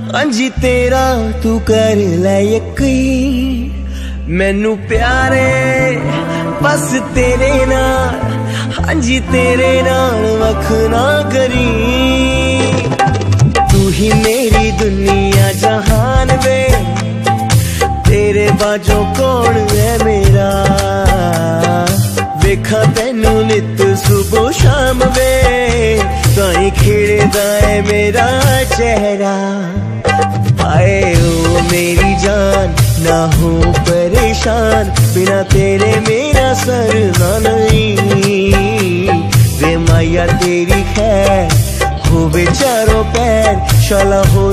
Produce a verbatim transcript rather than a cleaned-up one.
अंजी तेरा तू कर ले यकीन, मैनू प्यारे बस तेरे नाल, अंजी तेरे नाल वख ना करी। तू ही मेरी दुनिया जहान वे, तेरे बाजों कौन है मेरा। वेखा तेनू नित सुबह शाम वे, ताई खिड़दा है मेरा चेहरा। आए ओ मेरी जान ना हो परेशान, बिना तेरे मेरा सरना नहीं। वे माया तेरी खैर हो चारों पैर, शाला हो